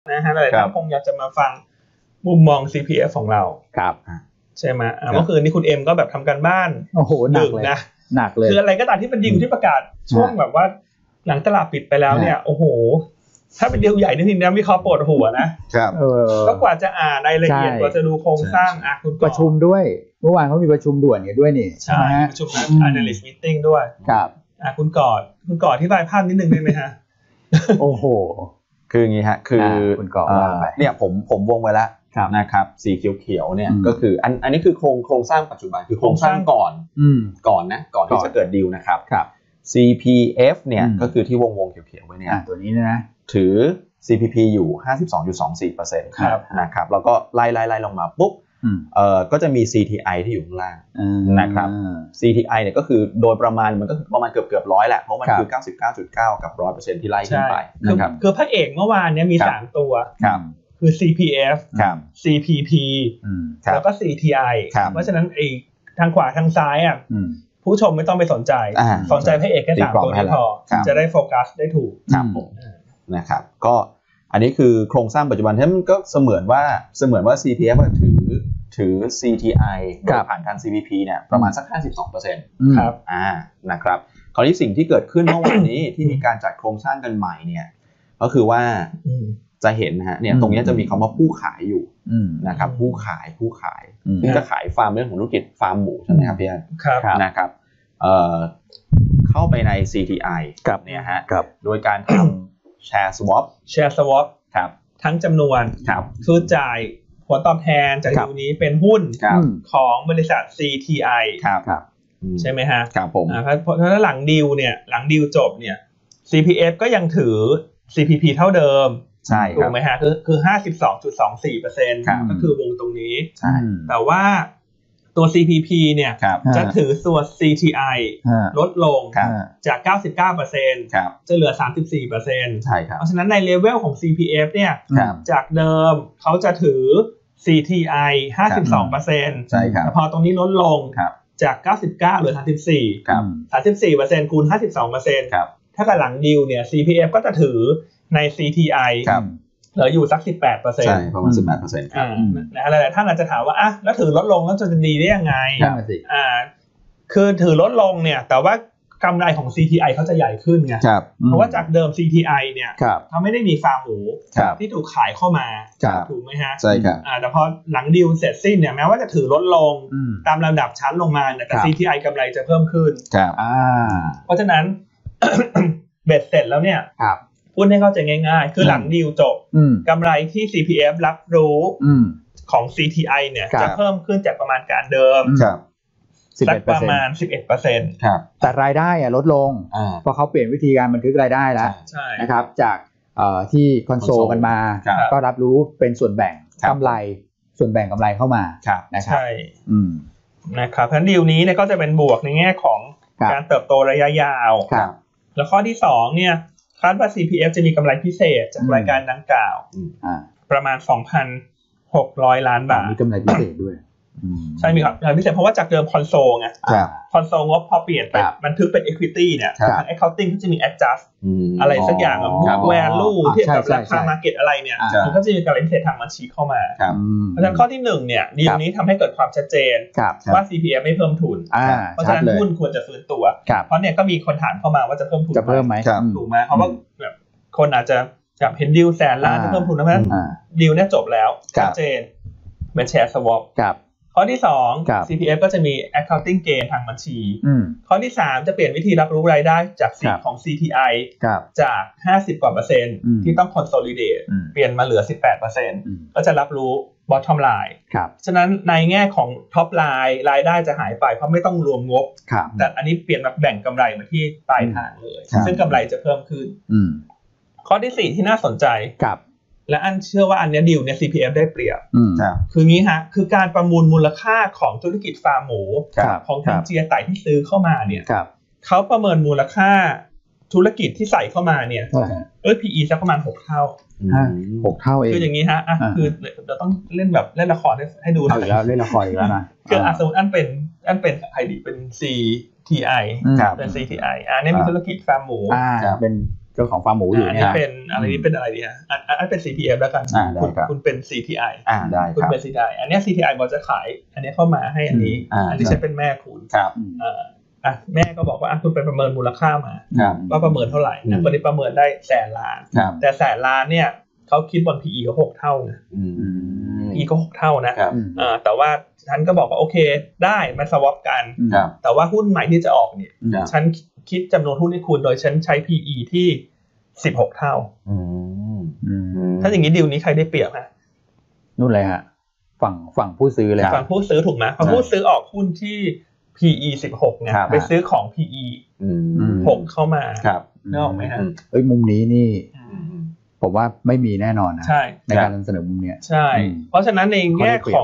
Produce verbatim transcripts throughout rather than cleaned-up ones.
นะฮะหลายท่านคงอยากจะมาฟังมุมมอง ซี พี เอฟ ของเราครับใช่ไหมเมื่อคืนนี้คุณเอ็มก็แบบทำการบ้านโอ้โหหนักเลยนะหนักเลยคืออะไรก็ตามที่เป็นดีลที่ประกาศช่วงแบบว่าหลังตลาดปิดไปแล้วเนี่ยโอ้โหถ้าเป็นดีลใหญ่นี่ทีนี้วิเคราะห์ปวดหัวนะครับก็กว่าจะอ่านรายละเอียดกว่าจะดูโครงสร้างอ่ะคุณประชุมด้วยเมื่อวานเขามีประชุมด่วนกันด้วยนี่ใช่ประชุม analyst meeting ด้วยครับอ่ะคุณกอดคุณกอดที่บายภาพนิดนึงได้ไหมฮะโอ้โหคืออย่างงี้ฮะคือคุณกอดเนี่ยผมผมวงไว้แล้วนะครับสีเขียวๆเนี่ยก็คืออันอันนี้คือโครงโครงสร้างปัจจุบันคือโครงสร้างก่อนก่อนนะก่อนที่จะเกิดดีลนะครับ ซี พี เอฟ เนี่ยก็คือที่วงวงเขียวๆไว้เนี่ยตัวนี้นะถือ ซี พี พี อยู่ ห้าสิบสองจุดสองสี่เปอร์เซ็นต์ ครับนะครับแล้วก็ไล่ๆๆลงมาปุ๊บเอ่อก็จะมี ซี ที ไอ ที่อยู่ข้างล่างนะครับ ซี ที ไอ เนี่ยก็คือโดยประมาณมันก็ประมาณเกือบๆร้อยแหละเพราะมันคือ เก้าสิบเก้าจุดเก้า กับ หนึ่งร้อยเปอร์เซ็นต์ ที่ไล่ขึ้นไปนะครับคือพระเอกเมื่อวานเนี่ยมีสามตัวคือ ซี พี เอฟ ซี พี พี แล้วก็ ซี ที ไอ เพราะฉะนั้นไอ้ทางขวาทางซ้ายอ่ะผู้ชมไม่ต้องไปสนใจสนใจพระเอกแค่สามตัวนี้พอจะได้โฟกัสได้ถูกครับผมนะครับก็อันนี้คือโครงสร้างปัจจุบันที่มันก็เสมือนว่าเสมือนว่า ซี พี เอฟ ถือถือ ซี ที ไอ โดยผ่านการ ซี พี พี เนี่ยประมาณสัก ห้าสิบสองเปอร์เซ็นต์ครับอ่านะครับคราวนี้สิ่งที่เกิดขึ้นเมื่อวานนี้ที่มีการจัดโครงสร้างกันใหม่เนี่ยก็คือว่าจะเห็นนะฮะเนี่ยตรงนี้จะมีคำว่าผู้ขายอยู่นะครับผู้ขายผู้ขายซึ่งจะขายฟาร์มเรื่องของธุรกิจฟาร์มหมูใช่ไหมครับพี่อันนะครับเอ่อเข้าไปใน ซี ที ไอ เนี่ยฮะโดยการทำ share swap share swap ครับทั้งจำนวนคือจ่ายผลตอบแทนจากดีลนี้เป็นหุ้นของบริษัท ซี ที ไอครับใช่ไหมฮะครับผมเพราะเพราะหลังดีลเนี่ยหลังดีลจบเนี่ย ซี พี เอฟ ก็ยังถือ ซี พี พี เท่าเดิมใช่ถูกไหมฮะคือคือ ห้าสิบสองจุดสองสี่เปอร์เซ็นต์ ก็คือวงตรงนี้ใช่แต่ว่าตัว ซี พี พี เนี่ยจะถือตัว ซี ที ไอ ลดลงจาก เก้าสิบเก้าเปอร์เซ็นต์ จะเหลือ สามสิบสี่เปอร์เซ็นต์ใช่ครับเพราะฉะนั้นในเลเวลของ ซี พี เอฟ เนี่ยจากเดิมเขาจะถือ ซี ที ไอ ห้าสิบสองเปอร์เซ็นต์ใช่ครับแต่พอตรงนี้ลดลงจากเก้าสิบเก้าเหลือสามสิบสี่ สามสิบสี่เปอร์เซ็นต์คูณ ห้าสิบสองเปอร์เซ็นต์ ถ้ากับหลังดีลเนี่ย ซี พี เอฟ ก็จะถือใน ซี ที ไอ เหลืออยู่สัก สิบแปดเปอร์เซ็นต์ใช่ประมาณ สิบแปดเปอร์เซ็นต์ครับนะหลายๆท่านอาจจะถามว่าอ่ะแล้วถือลดลงแล้วจะดีได้ยังไงอ่าคือถือลดลงเนี่ยแต่ว่ากำไรของ ซี ที ไอ เขาจะใหญ่ขึ้นไงเพราะว่าจากเดิม ซี ที ไอ เนี่ยเขาไม่ได้มีฟาร์มหมูที่ถูกขายเข้ามาถูกไหมฮะใช่ครับอ่าแต่พอหลังดีลเสร็จสิ้นเนี่ยแม้ว่าจะถือลดลงตามลำดับชั้นลงมาแต่ ซี ที ไอ กำไรจะเพิ่มขึ้นเพราะฉะนั้น เบ็ดเสร็จแล้วเนี่ยพูดให้เข้าใจง่ายๆคือหลังดีลจบกำไรที่ ซี พี เอฟ รับรู้ของ ซี ที ไอ เนี่ยจะเพิ่มขึ้นจากประมาณการเดิมสักประมาณ สิบเอ็ดเปอร์เซ็นต์ครับแต่รายได้อะลดลงเพราะเขาเปลี่ยนวิธีการบันทึกรายได้แล้วนะครับจากที่คอนโซลกันมาก็รับรู้เป็นส่วนแบ่งกำไรส่วนแบ่งกำไรเข้ามานะครับใช่นะครับเพราะดีลนี้เนี่ยก็จะเป็นบวกในแง่ของการเติบโตระยะยาวแล้วข้อที่สองเนี่ยคาดว่า ซี พี เอฟ จะมีกำไรพิเศษจากรายการดังกล่าวประมาณ สองพันหกร้อย ล้านบาทมีกำไรพิเศษด้วยใช่มีครับกำไรพิเศษเพราะว่าจากเดิมคอนโซลไงคอนโซลงบพอเปลี่ยนไปบันทึกเป็น equity เนี่ยทาง accounting ก็จะมี adjust อะไรสักอย่างแบบ book value เทียบกับราคา market อะไรเนี่ยมันก็จะมีกำไรพิเศษทางบัญชีเข้ามาเพราะฉะนั้นข้อที่หนึ่งเนี่ยดีลนี้ทำให้เกิดความชัดเจนว่า ซี พี เอฟ ไม่เพิ่มทุนเพราะฉะนั้นหุ้นควรจะฟื้นตัวเพราะเนี่ยก็มีคนถามเข้ามาว่าจะเพิ่มทุนจะเพิ่มไหมถูกไหมเพราะว่าแบบคนอาจจะแบบเห็นดีลแสนล้านจะเพิ่มทุนนะเพราะฉะนั้นดีลเนี่ยจบแล้วชัดเจนเป็นแชร์ swap ข้อที่สอง ซี พี เอฟ ก็จะมี accounting gain ทางบัญชีข้อที่สามจะเปลี่ยนวิธีรับรู้รายได้จากสิบของ ซี ที ไอ จากห้าสิบกว่าเปอร์เซ็นต์ที่ต้อง consolidate เปลี่ยนมาเหลือ สิบแปดเปอร์เซ็นต์ ก็จะรับรู้ bottom line ฉะนั้นในแง่ของ top line รายได้จะหายไปเพราะไม่ต้องรวมงบแต่อันนี้เปลี่ยนมาแบ่งกำไรมาที่ปลายทางเลยซึ่งกำไรจะเพิ่มขึ้นข้อที่สี่ที่น่าสนใจและอันเชื่อว่าอันนี้ดีลเนี่ย ซี พี เอฟ ได้เปรียบคืองี้ฮะคือการประมูลมูลค่าของธุรกิจฟาร์มหมูของทางเจียไต่ที่ซื้อเข้ามาเนี่ยเขาประเมินมูลค่าธุรกิจที่ใส่เข้ามาเนี่ยเออ พี อี สักประมาณหกเท่าหกเท่าเองคืออย่างนี้ฮะอ่ะคือเราต้องเล่นแบบเล่นละครให้ดูหน่อยแล้วเล่นละครอีกแล้วนะคืออ่ะสมมติอันเป็นอันเป็นใครดีเป็น ซี ที ไอ เป็น ซี ที ไอ อ่ะนี่มีธุรกิจฟาร์มหมูอ่าเป็นเจ้าของฟาร์มหมูอยู่เนี่ยเป็นอะไรนี้เป็นอะไรดีฮะอันเป็น ซี พี เอฟ แล้วกันคุณคุณเป็น ซี ที ไออ่าได้คุณเป็น ซี ที ไอ อันนี้ ซี ที ไอ บอกจะขายอันนี้เข้ามาให้อันนี้อันนี้ฉันเป็นแม่คุณครับอ่ะแม่ก็บอกว่าอ่ะคุณไปประเมินมูลค่ามาว่าประเมินเท่าไหร่นะคนนี้ประเมินได้แสนล้านแต่แสนล้านเนี่ยเขาคิดบน พี อี เขาหกเท่านะ พี อี ก็หกเท่านะอ่าแต่ว่าฉันก็บอกว่าโอเคได้มาสวอปกันแต่ว่าหุ้นใหม่ที่จะออกเนี่ยฉันคิดจำนวนหุ้นให้คุณโดยฉันใช้ พี อี ที่สิบหกเท่าถ้าอย่างนี้ดีลนี้ใครได้เปรียบฮะนู่นเลยฮะฝั่งฝั่งผู้ซื้อเลยฝั่งผู้ซื้อถูกไหมฝั่งผู้ซื้อออกหุ้นที่ พี อี สิบหกไงไปซื้อของ พี อี หกเข้ามานึกออกไหมฮะเอ้ยมุมนี้นี่ผมว่าไม่มีแน่นอนนะในการนำเสนอมุมนี้ใช่เพราะฉะนั้นในแง่ของ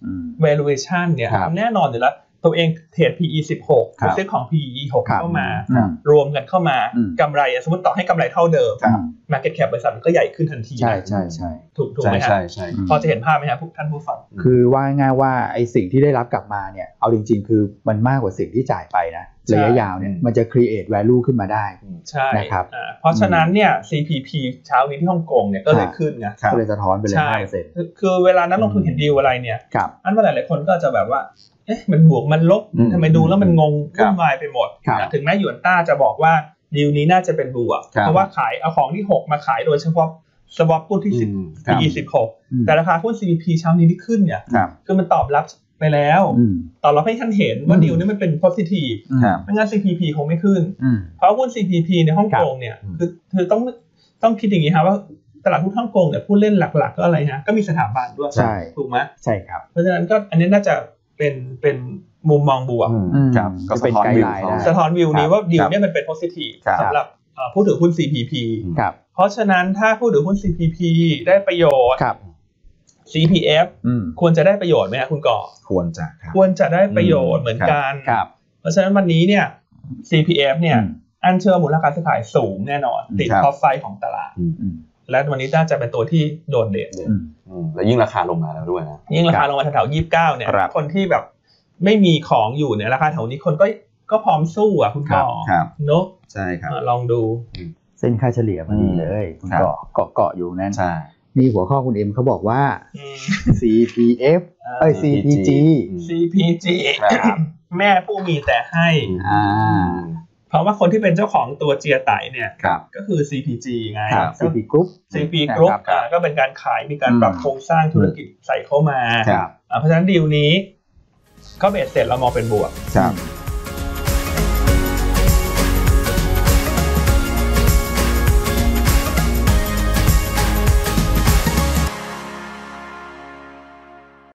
valuation เนี่ยแน่นอนอยู่แล้วตัวเองเทรด พี อี สิบหกไปซื้อของ พี อี หกเข้ามารวมกันเข้ามากำไรสมมติต่อให้กำไรเท่าเดิม market cap บริษัทมันก็ใหญ่ขึ้นทันทีใช่ใช่ใช่ถูกถูกไหมครับพอจะเห็นภาพไหมครับท่านผู้ฟังคือว่าง่ายว่าไอ้สิ่งที่ได้รับกลับมาเนี่ยเอาจริงๆคือมันมากกว่าสิ่งที่จ่ายไปนะระยะยาวเนี่ยมันจะ create value ขึ้นมาได้ใช่นะครับเพราะฉะนั้นเนี่ย ซี พี พี เช้านี้ที่ฮ่องกงเนี่ยก็เลยขึ้นไงก็เลยสะท้อนไปเลย ห้าเปอร์เซ็นต์คือเวลานักลงทุนเห็นดีลอะไรเนี่ยอันว่าหลายๆคนก็จะแบบว่าเอ๊ะมันบวกมันลบทำไมดูแล้วมันงงวุ่นวายไปหมดถึงแม้หยวนต้าจะบอกว่าดีลนี้น่าจะเป็นบวกเพราะว่าขายเอาของที่หกมาขายโดยเฉพาะสวอปหุ้นที่สิบ พี อี สิบหกแต่ราคาหุ้น ซี พี พี เช้านี้ที่ขึ้นเนี่ยคือมันตอบรับไปแล้วตอบรับให้ท่านเห็นว่าดีลนี้มันเป็น positive ไม่งั้น ซี พี พี คงไม่ขึ้นเพราะหุ้น ซี พี พี ในฮ่องกงเนี่ยคือคือต้องต้องคิดอย่างนี้ครับว่าตลาดหุ้นฮ่องกงเนี่ยผู้เล่นหลักๆก็อะไรนะก็มีสถาบันด้วยถูกไหมใช่ครับเพราะฉะนั้นก็อันนี้น่าจะเป็นเป็นมุมมองบวกก็สะท้อนวิวสะท้อนวิวนี้ว่าดีลนี้มันเป็น positive สำหรับผู้ถือหุ้น ซี พี พี เพราะฉะนั้นถ้าผู้ถือหุ้น ซี พี พี ได้ประโยชน์ ซี พี เอฟ ควรจะได้ประโยชน์ไหมครับคุณก่อควรจะควรจะได้ประโยชน์เหมือนกันเพราะฉะนั้นวันนี้เนี่ย ซี พี เอฟ เนี่ยอันเชื่อมูลค่าซื้อขายสูงแน่นอนติดท็อปไฟว์ของตลาดและวันนี้น่าจะเป็นตัวที่โดดเด่นเลยและยิ่งราคาลงมาแล้วด้วยนะยิ่งราคาลงมาแถวๆยี่สิบเก้าเนี่ยคนที่แบบไม่มีของอยู่เนี่ยราคาแถวนี้คนก็ก็พร้อมสู้อ่ะคุณก่อเนอะใช่ครับลองดูเส้นค่าเฉลี่ยพอดีเลยคุณก่อเกาะเกาะอยู่นั่นมีหัวข้อคุณเอ็มเขาบอกว่า ซี พี เอฟ เอ้ย ซี พี จีซี พี จี แม่ผู้มีแต่ให้เพราะว่าคนที่เป็นเจ้าของตัวเจียไตเนี่ยก็คือ ซี พี จี ไงซี พี Group ซี พี Group ก็เป็นการขายมีการปรับโครงสร้างธุรกิจใส่เข้ามาเพราะฉะนั้นดีลนี้ก็เบสเสร็จเรามองเป็นบวก